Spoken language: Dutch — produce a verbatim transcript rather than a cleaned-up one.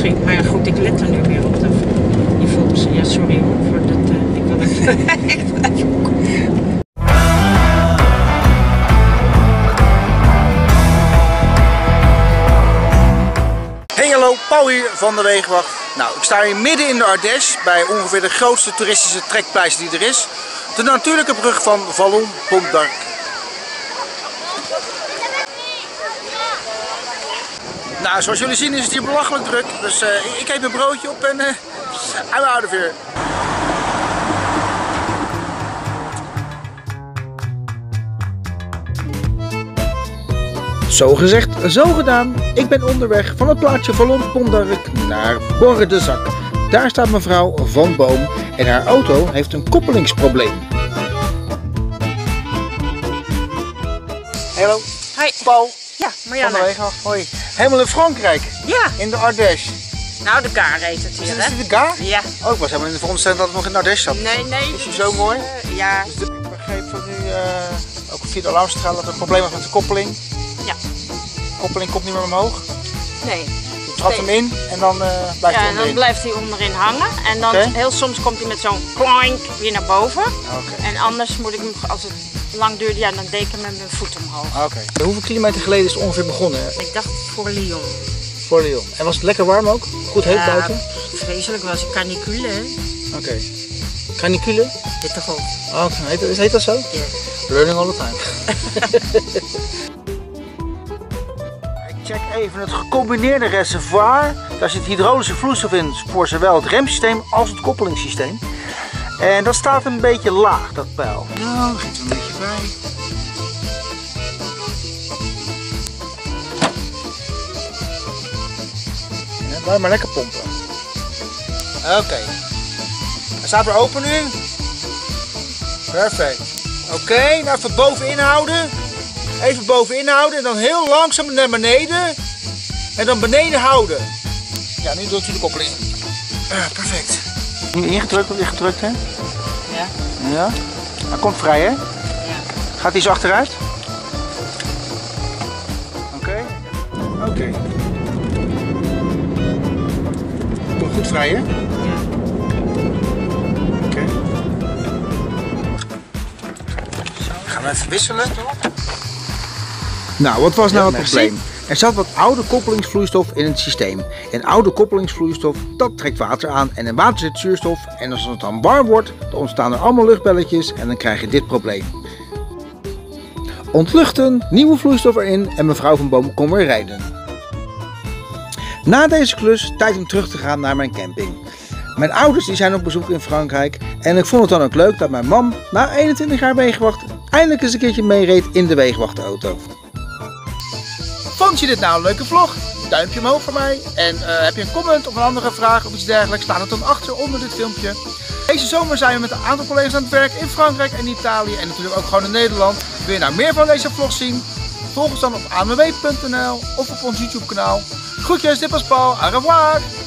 misschien. Maar ja, goed, ik let er nu weer op. Die volgens, ja, sorry hoor, voor dat, uh, ik wil even, even Hey hallo, Paul hier van de Wegenwacht. Nou, ik sta hier midden in de Ardèche bij ongeveer de grootste toeristische trekpleister die er is. De natuurlijke brug van Vallon Pont d'Arc. Nou, zoals jullie zien is het hier belachelijk druk. Dus uh, ik eet mijn broodje op en uh, I'm out of here. Zo gezegd, zo gedaan. Ik ben onderweg van het plaatsje Vallon Pont d'Arc naar Borre de Zac. Daar staat mevrouw Van Boom en haar auto heeft een koppelingsprobleem. Hallo. Hi. Paul. Ja, Marianne. Van de Wegenwacht. Hoi. Helemaal in Frankrijk. Ja. In de Ardèche. Nou, de Gare heet het hier, hè? Is dit de Gare? Ja. Oh, ik was helemaal in de veronderstelling dat het nog in de Ardèche zat. Nee, nee. Is die zo mooi? Uh, ja. Dus de, ik begreep van nu, uh, ook via de alarmcentrale, dat er een probleem was met de koppeling. Ja. De koppeling komt niet meer omhoog. Nee. Je trapt hem in en dan uh, blijft ja, hij en dan onderin. blijft hij onderin hangen. En dan Okay. heel soms komt hij met zo'n kloink weer naar boven. Okay. En anders moet ik hem, als het lang duurt, ja, dan deed ik hem met mijn voet omhoog. Oké. Okay. Hoeveel kilometer geleden is het ongeveer begonnen? Ik dacht voor Lyon. Voor Lyon. En was het lekker warm ook? Goed heet Ja, buiten? vreselijk was het canicule, hè? Oké. Okay. Canicule? Hittegolf. Oké, okay. heet, heet dat zo? Ja. Learning all the time. Ik check even het gecombineerde reservoir. Daar zit hydraulische vloeistof in voor zowel het remsysteem als het koppelingssysteem. En dat staat een beetje laag, dat pijl. Nou, dan giet er een beetje bij. Ja, blijf maar lekker pompen. Oké. Okay. Hij staat weer open nu. Perfect. Oké, okay, nou even bovenin houden. Even bovenin houden en dan heel langzaam naar beneden. En dan beneden houden. Ja, nu doet u de koppeling. Uh, perfect. Nu ingedrukt of ingedrukt, hè? Ja. Ja. Hij komt vrij, hè? Ja. Gaat hij zo achteruit? Oké. Okay. Oké. Okay. Komt goed vrij, hè? Ja. Oké. Okay. Gaan we even wisselen. Nou, wat was nou het probleem? Er zat wat oude koppelingsvloeistof in het systeem. En oude koppelingsvloeistof, dat trekt water aan en in water zit zuurstof. En als het dan warm wordt, dan ontstaan er allemaal luchtbelletjes en dan krijg je dit probleem. Ontluchten, nieuwe vloeistof erin en mevrouw Van Boom kon weer rijden. Na deze klus, tijd om terug te gaan naar mijn camping. Mijn ouders die zijn op bezoek in Frankrijk en ik vond het dan ook leuk dat mijn mam na eenentwintig jaar Wegenwacht eindelijk eens een keertje meereed in de Wegenwachtauto. Vond je dit nou een leuke vlog? Duimpje omhoog voor mij. En uh, heb je een comment of een andere vraag of iets dergelijks, staat het dan achter onder dit filmpje. Deze zomer zijn we met een aantal collega's aan het werk in Frankrijk en Italië en natuurlijk ook gewoon in Nederland. Wil je nou meer van deze vlogs zien? Volg ons dan op a m w punt n l of op ons YouTube kanaal. Groetjes, dit was Paul. Au revoir!